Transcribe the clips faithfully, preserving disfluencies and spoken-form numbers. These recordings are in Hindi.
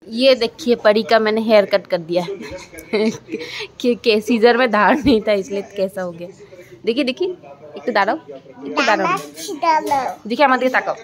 ये देखिए परी का मैंने हेयर कट कर दिया कि के सीजर में धार नहीं था इसलिए कैसा हो गया। देखिए देखिए एक तो दाड़ो एक तो दाड़ो देखिए हमारे ताकाओ।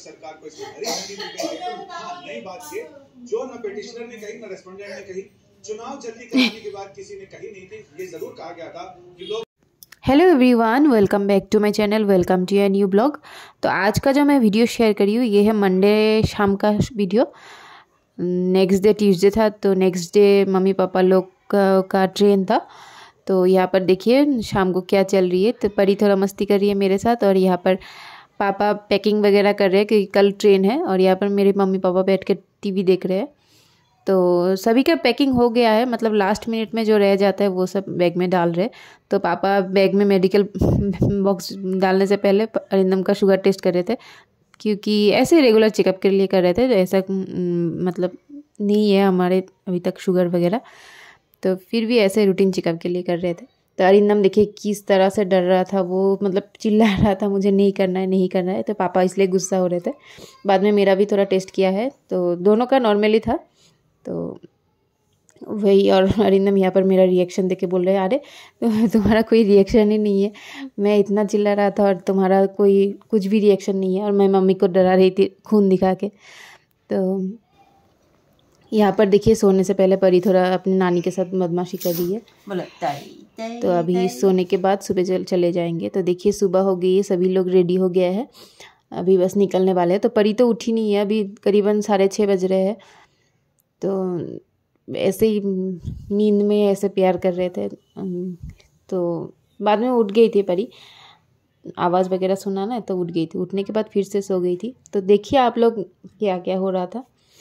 जो न पिटिशनर ने कही न रेस्पोंडेंट ने कही, चुनाव जल्दी कराने की बात किसी ने कही नहीं थी। ये जरूर कहा गया था कि लोग। Hello everyone, welcome back to my channel, welcome to your new blog. तो आज का जो मैं वीडियो शेयर करी हूँ ये है मंडे शाम का वीडियो। नेक्स्ट डे ट्यूसडे था, तो नेक्स्ट डे मम्मी पापा लोग का, का ट्रेन था। तो यहाँ पर देखिए शाम को क्या चल रही है। तो परी थोड़ा मस्ती कर रही है मेरे साथ और यहाँ पर पापा पैकिंग वगैरह कर रहे हैं क्योंकि कल ट्रेन है। और यहाँ पर मेरे मम्मी पापा बैठ के टीवी देख रहे हैं। तो सभी का पैकिंग हो गया है, मतलब लास्ट मिनट में जो रह जाता है वो सब बैग में डाल रहे। तो पापा बैग में मेडिकल बॉक्स डालने से पहले अरिंदम का शुगर टेस्ट कर रहे थे, क्योंकि ऐसे रेगुलर चेकअप के लिए कर रहे थे। तो ऐसा मतलब नहीं है हमारे अभी तक शुगर वगैरह, तो फिर भी ऐसे रूटीन चेकअप के लिए कर रहे थे। तो अरिंदम देखिए किस तरह से डर रहा था, वो मतलब चिल्ला रहा था मुझे नहीं करना है नहीं करना है। तो पापा इसलिए गुस्सा हो रहे थे। बाद में मेरा भी थोड़ा टेस्ट किया है तो दोनों का नॉर्मली था। तो वही, और अरिंदम यहाँ पर मेरा रिएक्शन देख के बोल रहे हैं अरे तो तुम्हारा कोई रिएक्शन ही नहीं है, मैं इतना चिल्ला रहा था और तुम्हारा कोई कुछ भी रिएक्शन नहीं है। और मैं मम्मी को डरा रही थी खून दिखा के। तो यहाँ पर देखिए सोने से पहले परी थोड़ा अपनी नानी के साथ बदमाशी कर रही है। तो अभी सोने के बाद सुबह चल चले जाएंगे। तो देखिए सुबह हो गई है, सभी लोग रेडी हो गया है, अभी बस निकलने वाले हैं। तो परी तो उठी नहीं है, अभी करीबन साढ़े छः बज रहे हैं। तो ऐसे ही नींद में ऐसे प्यार कर रहे थे। तो बाद में उठ गई थी परी, आवाज़ वगैरह सुना ना तो उठ गई थी। उठने के बाद फिर से सो गई थी। तो देखिए आप लोग क्या क्या हो रहा था।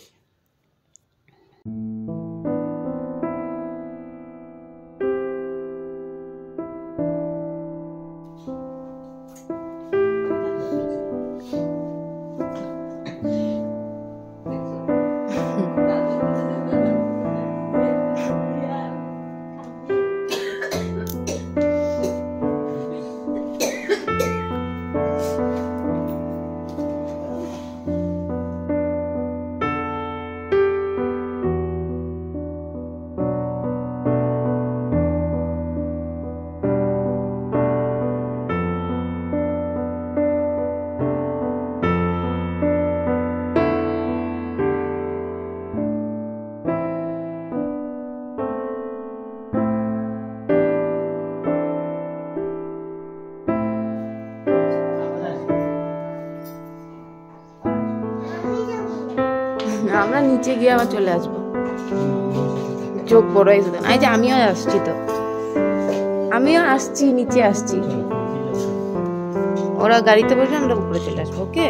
আমরা নিচে গিয়ে আবার চলে আসবো, চোখ বড় হয়েছে। এই যে আমিও আসছি, তো আমিও আসছি, নিচে আসছি। ওরা গাড়িতে বসে আমরা উপরে চলে আসবো। ওকে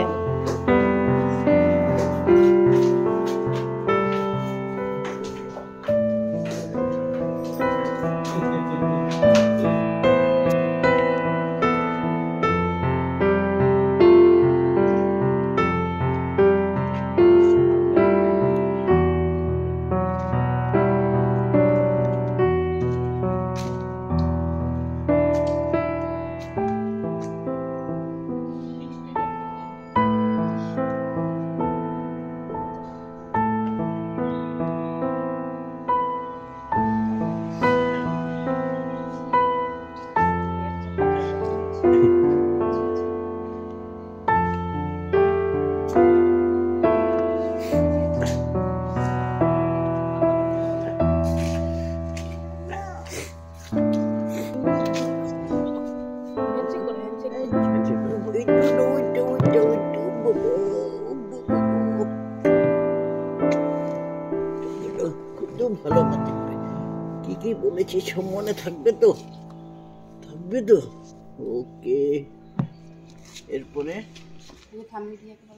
ভালো মতো করে কি কি বলেছি সব মনে থাকবে তো? থাকবে তো? ওকে। এরপরে থামলে দিয়ে বলো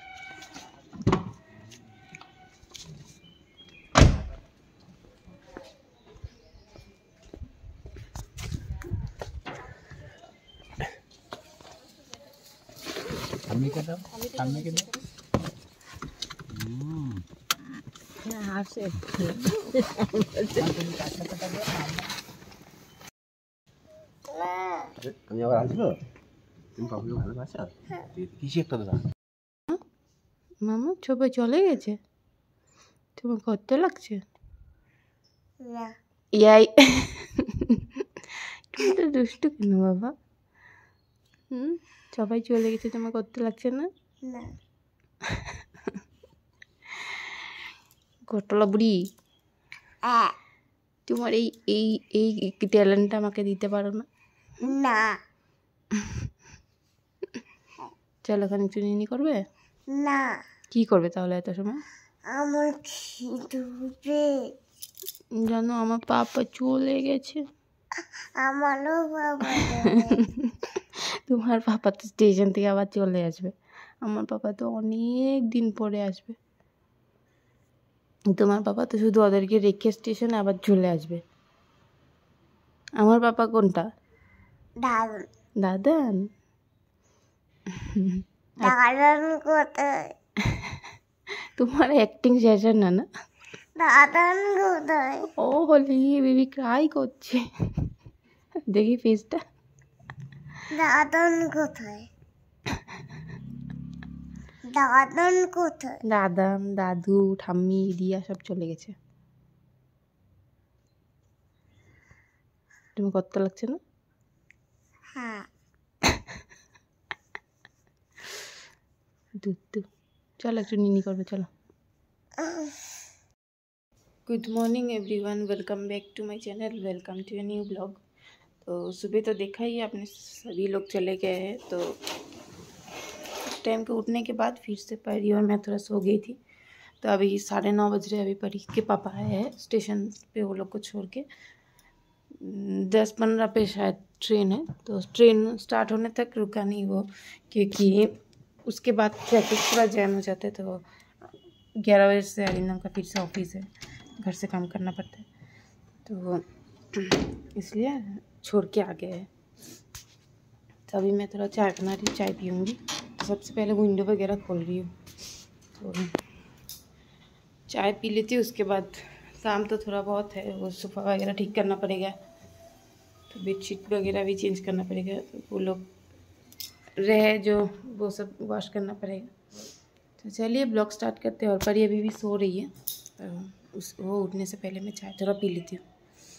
আমি কেন আমি কেন হুম হ্যাঁ আসে আমি আবার আসবো। তুমি বাবুকে ভালোবাসো? কিছু একটা দাও। মামা ছবি চলে গেছে। তো তোমার করতে লাগছে না ইয়াই তুমি তো দুষ্টু কেন বাবা? হুম সবাই চলে গেছে, তোমার করতে লাগছে না? না ঘটলা বুড়ি, তোমার এই এই এই ট্যালেন্টটা আমাকে দিতে পারো না? না চলো ওখানে চুনি করবে? না কি করবে তাহলে এত সময়? আমার খিদে জানো আমার পাপা চলে গেছে। আমারও বাবা তোমার পাপা তো স্টেশন থেকে আবার চলে আসবে, আমার পাপা তো অনেক দিন পরে আসবে। তোমার পাপা তো শুধু ওদেরকে রেখে স্টেশনে আবার চলে আসবে। আমার পাপা কোনটা? দাদন দাদান। দাদন কোথায়? তোমার অ্যাক্টিং শেষ না না? দাদন কোথায়? ও হলি বেবি ক্রাই করছে, দেখি ফেসটা। দাদন কোথায়? দাদন কোথায়? দাদান দাদু ঠাম্মি রিয়া সব চলে গেছে। তুমি করতে লাগছে না? হ্যাঁ দুধ দু চলো একটু নিনি করবে চলো। Good morning everyone, welcome back to my channel, welcome to a new blog. तो सुबह तो देखा ही आपने, सभी लोग चले गए हैं। तो टाइम के उठने के बाद फिर से परी और मैं थोड़ा सो गई थी। तो अभी साढ़े नौ बज रहे, अभी परी के पापा आए हैं स्टेशन पे वो लोग को छोड़ के। दस पंद्रह पे शायद ट्रेन है, तो ट्रेन स्टार्ट होने तक रुका नहीं वो, क्योंकि उसके बाद ट्रैफिक पूरा जैम हो जाता है। तो ग्यारह बजे से अरिंदम का फिर से ऑफिस है, घर से काम करना पड़ता है, तो इसलिए छोड़ के आ गए हैं। तो अभी मैं थोड़ा चाय बना रही हूँ, चाय पीऊँगी। तो सबसे पहले विंडो वगैरह खोल रही हूँ, तो चाय पी लेती हूँ। उसके बाद काम तो थोड़ा बहुत है, वो सोफ़ा वगैरह ठीक करना पड़ेगा, तो बेडशीट वगैरह भी चेंज करना पड़ेगा, तो वो लोग रहे जो वो सब वॉश करना पड़ेगा। तो चलिए ब्लॉग स्टार्ट करते हैं। और परी अभी भी सो रही है, तो उस वो उठने से पहले मैं चाय थोड़ा पी लेती हूँ।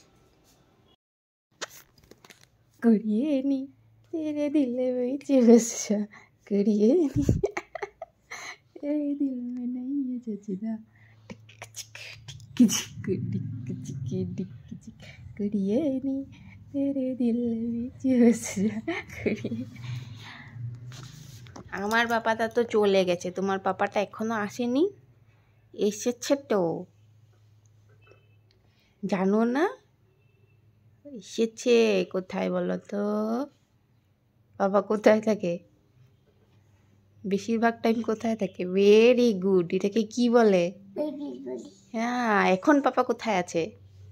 कुड़िए नी तेरे दिल में बस जा, कुड़िए नी तेरे दिल में नहीं है जचदा, कुड़िए नी तेरे दिल में बस जा कुड़िए। আমার পাপাটা তো চলে গেছে, তোমার পাপাটা এখনো আসেনি? এসেছে তো, জানো না? এসেছে কোথায় বলো তো? বাবা কোথায় থাকে? বেশিরভাগ টাইম কোথায় থাকে? ভেরি গুড, এটাকে কি বলে? হ্যাঁ, এখন পাপা কোথায় আছে?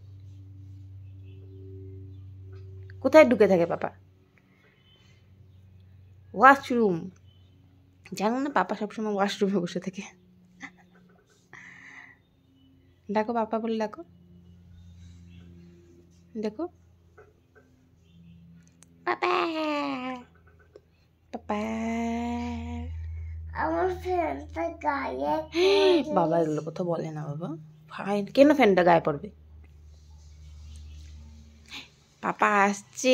কোথায় ঢুকে থাকে পাপা? ওয়াশরুম। জানো না পাপা সবসময় ওয়াশরুমে বসে থাকে। ডাকো পাপা বলে ডাকো, দেখো পাপা পাপা। আমার ফ্যানটা গায়ে বাবা এগুলো কথা বলে না বাবা, ফাইন। কেন ফ্যানটা গায়ে পড়বে? পাপা আসছে,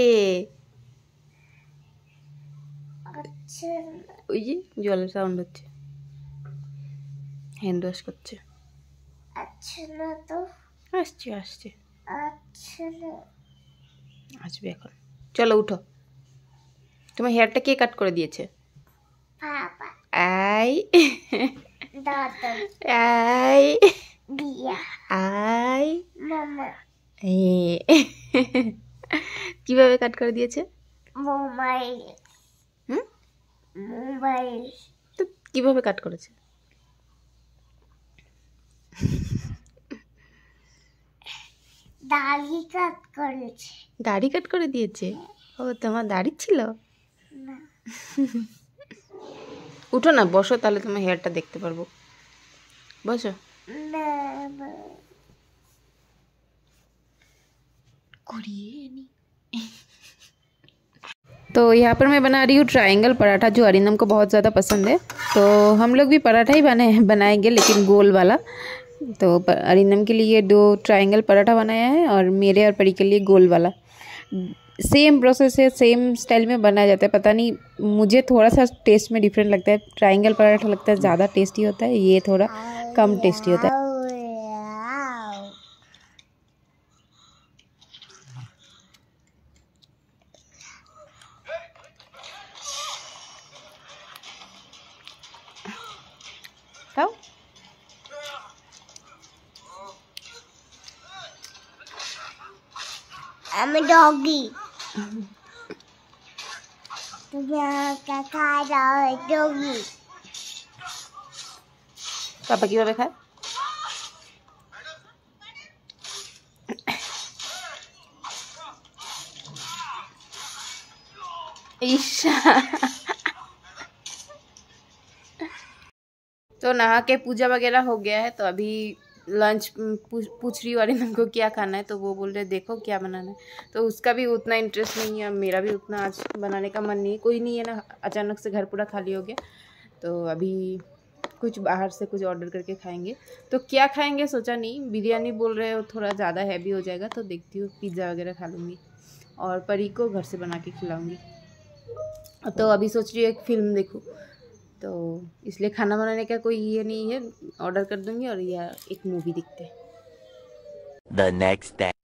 আচ্ছা ওই যে জলের সাউন্ড হচ্ছে, হ্যান্ড ওয়াশ করছে। আচ্ছা না তো, আসছে আসছে আচ্ছা না আসবে এখন। চলো উঠো, তোমার হেয়ারটা কে কাট করে দিয়েছে? পাপা আই দাদা আই দিয়া আই মামা এ কিভাবে কাট করে দিয়েছে? মোবাইল হুম মোবাইল তো কিভাবে কাট করেছে? দাড়ি কাট করেছে। দাড়ি কাট করে দিয়েছে? ও তোমার দাড়ি ছিল না, উঠো না, বসো, তাহলে তোমার হেয়ারটা দেখতে পারবো। বসো। না না तो यहाँ पर मैं बना रही हूँ ट्रायंगल पराठा, जो अरिंदम को बहुत ज़्यादा पसंद है। तो हम लोग भी पराठा ही बने बनाएंगे, लेकिन गोल वाला। तो अरिंदम के लिए दो ट्रायंगल पराठा बनाया है और मेरे और परी के लिए गोल वाला। सेम प्रोसेस है, सेम स्टाइल में बनाया जाता है। पता नहीं मुझे थोड़ा सा टेस्ट में डिफरेंट लगता है। ट्रायंगल पराठा लगता है ज़्यादा टेस्टी होता है, ये थोड़ा कम टेस्टी होता है। खाओ। I'm a doggy. तुम यहाँ क्या खा रहे हो डॉगी? पापा की बाबा खाए। ईशा तो नहा के पूजा वगैरह हो गया है, तो अभी लंच पूछ रही हूँ अरिंदम को क्या खाना है, तो वो बोल रहे देखो क्या बनाना है। तो उसका भी उतना इंटरेस्ट नहीं है, मेरा भी उतना आज बनाने का मन नहीं है। कोई नहीं है ना, अचानक से घर पूरा खाली हो गया, तो अभी कुछ बाहर से कुछ ऑर्डर करके खाएंगे। तो क्या खाएंगे सोचा नहीं, बिरयानी बोल रहे हो थोड़ा ज़्यादा हैवी हो जाएगा, तो देखती हूँ पिज़्ज़ा वगैरह खा लूँगी और परी को घर से बना के खिलाऊँगी। तो अभी सोच रही हूँ एक फ़िल्म देखूँ, तो इसलिए खाना बनाने का कोई ये नहीं है, ऑर्डर कर दूंगी और या एक मूवी देखते हैं। The next day.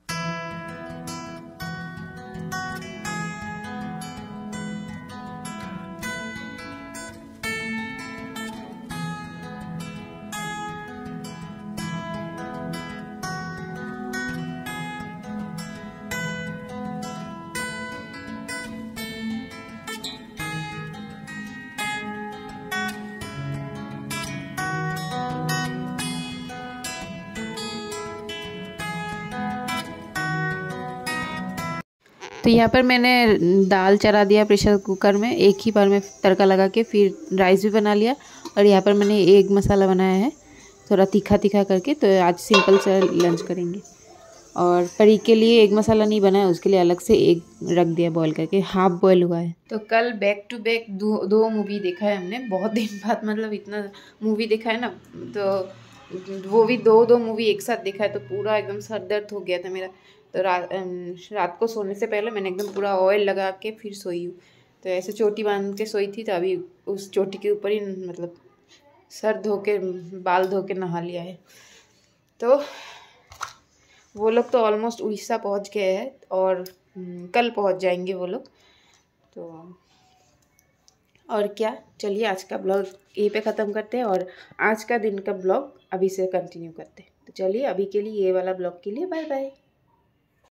तो यहाँ पर मैंने दाल चढ़ा दिया प्रेशर कुकर में, एक ही बार में तड़का लगा के, फिर राइस भी बना लिया। और यहाँ पर मैंने एग मसाला बनाया है थोड़ा तीखा तीखा करके। तो आज सिंपल से लंच करेंगे। और परी के लिए एग मसाला नहीं बनाया, उसके लिए अलग से एग रख दिया बॉईल करके, हाफ बॉईल हुआ है। तो कल बैक टू बैक दो दो मूवी देखा है हमने, बहुत दिन बाद, मतलब इतना मूवी देखा है ना, तो वो भी दो दो मूवी एक साथ देखा है, तो पूरा एकदम सर दर्द हो गया था मेरा। तो रात रात को सोने से पहले मैंने एकदम पूरा ऑयल लगा के फिर सोई हूँ। तो ऐसे चोटी बांध के सोई थी, तो अभी उस चोटी के ऊपर ही मतलब सर धो के बाल धो के नहा लिया है। तो वो लोग तो ऑलमोस्ट उड़ीसा पहुँच गए हैं और कल पहुँच जाएंगे वो लोग। तो और क्या, चलिए आज का ब्लॉग यहीं पे ख़त्म करते हैं और आज का दिन का ब्लॉग अभी से कंटिन्यू करते हैं। तो चलिए अभी के लिए ये वाला ब्लॉग के लिए बाय बाय।